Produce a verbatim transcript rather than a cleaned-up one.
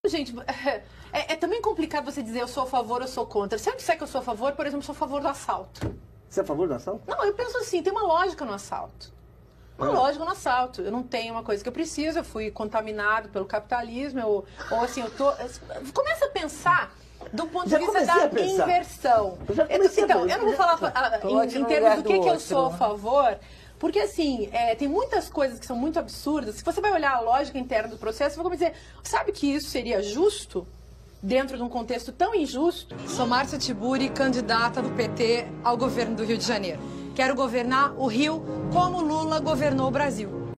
Gente, é, é também complicado você dizer eu sou a favor, eu sou contra. Se eu disser que eu sou a favor, por exemplo, eu sou a favor do assalto. Você é a favor do assalto? Não, eu penso assim, tem uma lógica no assalto. Uma Ah. lógica no assalto. Eu não tenho uma coisa que eu preciso, eu fui contaminado pelo capitalismo, eu, ou assim, eu tô... Começa a pensar do ponto Já de vista comecei da a pensar. inversão. Eu já comecei a Então, pensar. eu não vou falar ah, Coloque em, em no termos lugar do do que, que eu outro. sou a favor, porque assim, é, tem muitas coisas que são muito absurdas. Se você vai olhar a lógica interna do processo, você vai dizer, sabe que isso seria justo? Dentro de um contexto tão injusto? Sou Márcia Tiburi, candidata do P T ao governo do Rio de Janeiro. Quero governar o Rio como Lula governou o Brasil.